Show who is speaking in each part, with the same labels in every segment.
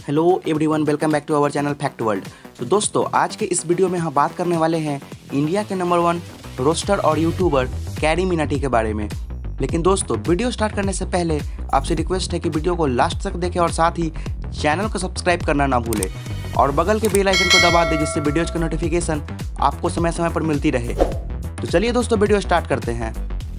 Speaker 1: Hello everyone, welcome back to our channel Fact World. तो दोस्तों, आज के इस वीडियो में हम बात करने वाले हैं इंडिया के नंबर 1 रोस्टर और यूट्यूबर कैरी मिनाटी के बारे में। लेकिन दोस्तों, वीडियो स्टार्ट करने से पहले आपसे रिक्वेस्ट है कि वीडियो को लास्ट तक देखें और साथ ही चैनल को सब्सक्राइब करना ना भूलें और बगल के बेल आइकन को दबा दें, जिससे वीडियोज़ की नोटिफिकेशन आपको समय समय पर मिलती रहे। तो चलिए दोस्तों, वीडियो स्टार्ट करते हैं।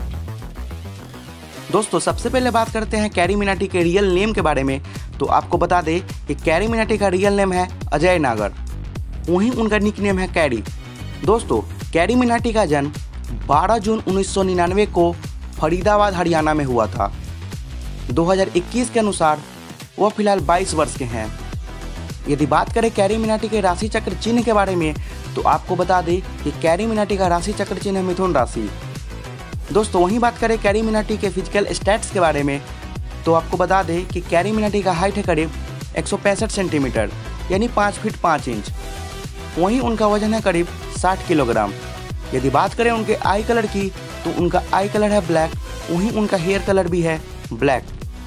Speaker 1: दोस्तों, सबसे पहले बात करते हैं कैरी मिनाटी के रियल नेम के बारे में। तो आपको बता दें कि कैरी मिनाटी का रियल नेम है अजय नागर, वहीं उनका निक नेम है कैरी। दोस्तों, कैरी मिनाटी का जन्म 12 जून 1999 को फरीदाबाद हरियाणा में हुआ था। 2021 के अनुसार वह फिलहाल 22 वर्ष के हैं। यदि बात करें कैरी मिनाटी के राशि चक्र चिन्ह के बारे में, तो आपको बता दें कि कैरी मिनाटी का राशि चक्र चिन्ह है मिथुन राशि। दोस्तों, वहीं बात करें कैरी मिनाटी के फिजिकल स्टैट्स के बारे में, तो आपको बता दें कि कैरी मिनाटी का हाइट है करीब 165 सेंटीमीटर यानी 5 फीट 5 इंच। वहीं उनका वजन है करीब 60 किलोग्राम। यदि बात करें उनके आई कलर की, तो उनका आई कलर है ब्लैक, वहीं उनका हेयर कलर भी है ब्लैक।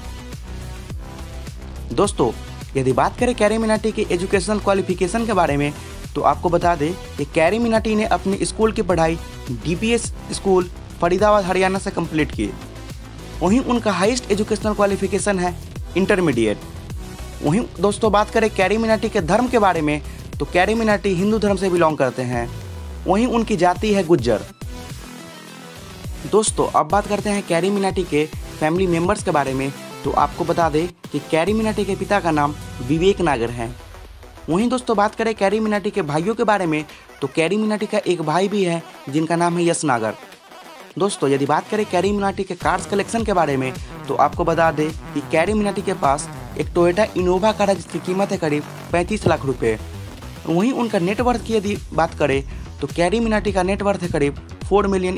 Speaker 1: दोस्तों, यदि बात करें कैरी मिनाटी के एजुकेशनल क्वालिफिकेशन के बारे में, तो आपको बता दें कि कैरी मिनाटी ने अपनी स्कूल की पढ़ाई DPS स्कूल फरीदाबाद हरियाणा से कंप्लीट की। वहीं उनका हाईएस्ट एजुकेशनल क्वालिफिकेशन है इंटरमीडिएट। वहीं दोस्तों, बात करें कैरी मिनाटी के धर्म के बारे में, तो कैरी मिनाटी हिंदू धर्म से बिलोंग करते हैं। वहीं उनकी जाति है गुज्जर। दोस्तों, अब बात करते हैं कैरी मिनाटी के फैमिली मेम्बर्स के बारे में। तो आपको बता दें कि कैरी मिनाटी के पिता का नाम विवेक नागर है। वहीं दोस्तों, बात करें कैरी मिनाटी के भाइयों के बारे में, तो कैरी मिनाटी का एक भाई भी है जिनका नाम है यश नागर। दोस्तों, यदि बात करें कैरी मिनाटी के कार्स कलेक्शन के बारे में, तो आपको बता दें कि कैरी मिनाटी के पास एक टोयोटा इनोवा कार है जिसकी कीमत है करीब 35 लाख रुपए। वहीं उनका नेटवर्थ की यदि बात करें, तो कैरी मिनाटी का नेटवर्थ है करीब $4 मिलियन।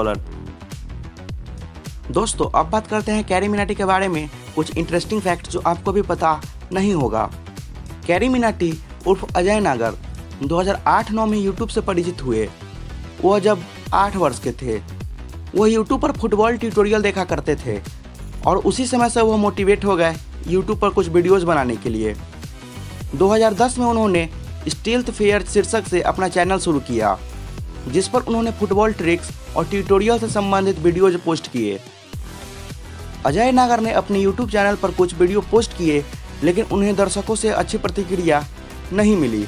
Speaker 1: दोस्तों, अब बात करते हैं कैरी मिनाटी के बारे में कुछ इंटरेस्टिंग फैक्ट जो आपको भी पता नहीं होगा। कैरी मिनाटी उर्फ अजय नागर 2008-9 में यूट्यूब से परिचित हुए। वह जब 8 वर्ष के थे, वह यूट्यूब पर फुटबॉल ट्यूटोरियल देखा करते थे और उसी समय से वह मोटिवेट हो गए यूट्यूब पर कुछ वीडियोस बनाने के लिए। 2010 में उन्होंने स्टील्थ फेयर शीर्षक से अपना चैनल शुरू किया, जिस पर उन्होंने फुटबॉल ट्रिक्स और ट्यूटोरियल से संबंधित वीडियोज पोस्ट किए। अजय नागर ने अपने यूट्यूब चैनल पर कुछ वीडियो पोस्ट किए, लेकिन उन्हें दर्शकों से अच्छी प्रतिक्रिया नहीं मिली।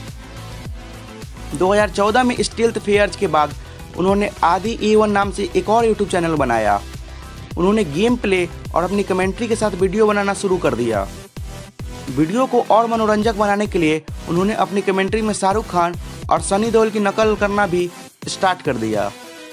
Speaker 1: 2014 में स्टील्थ फेयर्स के बाद उन्होंने आदि A1 नाम से एक और यूट्यूब चैनल बनाया। उन्होंने गेम प्ले और अपनी कमेंट्री के साथ वीडियो बनाना शुरू कर दिया। वीडियो को और मनोरंजक बनाने के लिए उन्होंने अपनी कमेंट्री में शाहरुख खान और सनी देओल की नकल करना भी स्टार्ट कर दिया।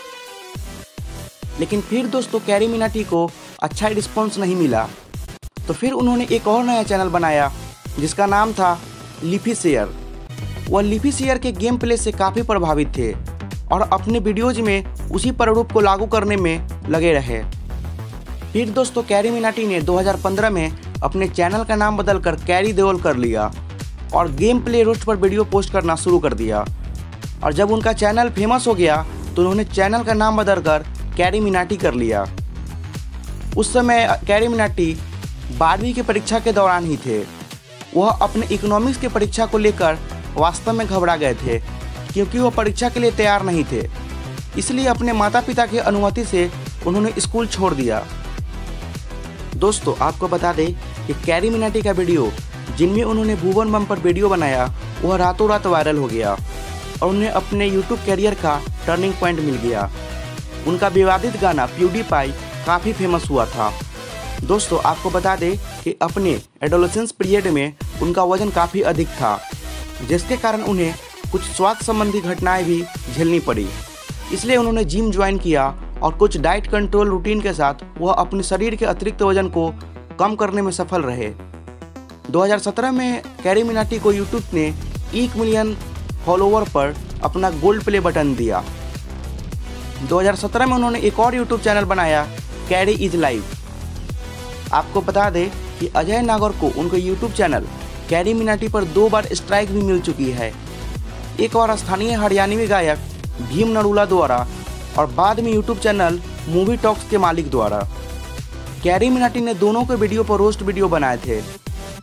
Speaker 1: लेकिन फिर दोस्तों, कैरी मिनाटी को अच्छा रिस्पॉन्स नहीं मिला, तो फिर उन्होंने एक और नया चैनल बनाया जिसका नाम था लिफी शेयर। वह लिफी शेयर के गेम प्ले से काफ़ी प्रभावित थे और अपने वीडियोज में उसी प्रारूप को लागू करने में लगे रहे। फिर दोस्तों, कैरी मिनाटी ने 2015 में अपने चैनल का नाम बदलकर कैरी देओल कर लिया और गेम प्ले रोस्ट पर वीडियो पोस्ट करना शुरू कर दिया। और जब उनका चैनल फेमस हो गया, तो उन्होंने चैनल का नाम बदलकर कैरी मिनाटी कर लिया। उस समय कैरी मिनाटी 12वीं की परीक्षा के दौरान ही थे। वह अपने इकोनॉमिक्स की परीक्षा को लेकर वास्तव में घबरा गए थे, क्योंकि वह परीक्षा के लिए तैयार नहीं थे। इसलिए अपने माता पिता की अनुमति से उन्होंने स्कूल छोड़ दिया। दोस्तों, आपको बता दें कि कैरी मिनाटी का वीडियो जिनमें उन्होंने भुवन बम पर वीडियो बनाया, वह रातों रात वायरल हो गया और उन्हें अपने यूट्यूब कैरियर का टर्निंग पॉइंट मिल गया। उनका विवादित गाना प्यूडीपाई काफ़ी फेमस हुआ था। दोस्तों, आपको बता दें कि अपने एडोलेसेंस पीरियड में उनका वजन काफ़ी अधिक था, जिसके कारण उन्हें कुछ स्वास्थ्य संबंधी घटनाएं भी झेलनी पड़ी। इसलिए उन्होंने जिम ज्वाइन किया और कुछ डाइट कंट्रोल रूटीन के साथ वह अपने शरीर के अतिरिक्त वजन को कम करने में सफल रहे। 2017 में कैरी मिनाटी को यूट्यूब ने 1 मिलियन फॉलोवर पर अपना गोल्ड प्ले बटन दिया। 2017 में उन्होंने एक और यूट्यूब चैनल बनाया, कैरी इज लाइव। आपको बता दें कि अजय नागर को उनके यूट्यूब चैनल कैरी मिनाटी पर 2 बार स्ट्राइक भी मिल चुकी है, एक और स्थानीय हरियाणवी गायक भीम नरूला द्वारा और बाद में यूट्यूब चैनल मूवी टॉक्स के मालिक द्वारा। कैरी मिनाटी ने दोनों के वीडियो पर रोस्ट वीडियो बनाए थे।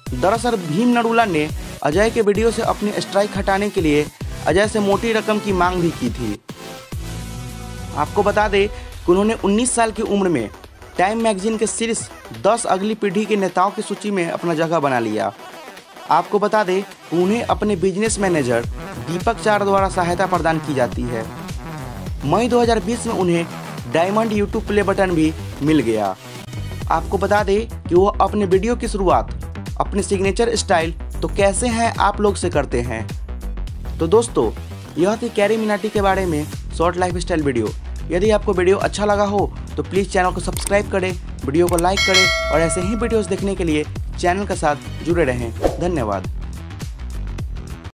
Speaker 1: दरअसल भीम नरूला ने अजय के वीडियो से अपनी स्ट्राइक हटाने के लिए अजय से मोटी रकम की मांग भी की थी। आपको बता दें कि उन्होंने 19 साल की उम्र में टाइम मैगजीन के शीर्ष 10 अगली पीढ़ी के नेताओं की सूची में अपना जगह बना लिया। आपको बता दें कि उन्हें अपने बिजनेस मैनेजर दीपक चार द्वारा सहायता प्रदान की जाती है। मई 2020 में उन्हें डायमंड यूट्यूब प्ले बटन भी मिल गया। आपको बता दें कि वो अपने वीडियो की शुरुआत अपने सिग्नेचर स्टाइल तो कैसे हैं आप लोग से करते हैं। तो दोस्तों, यह थी कैरी मिनाटी के बारे में शॉर्ट लाइफ स्टाइल वीडियो। यदि आपको वीडियो अच्छा लगा हो तो प्लीज़ चैनल को सब्सक्राइब करें, वीडियो को लाइक करें और ऐसे ही वीडियोस देखने के लिए चैनल के साथ जुड़े रहें। धन्यवाद।